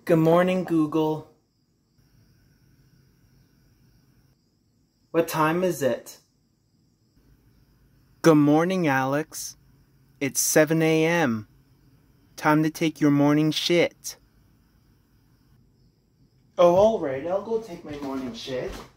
Good morning, Google. What time is it? Good morning, Alex. It's 7 a.m. Time to take your morning shit. Oh, alright, I'll go take my morning shit.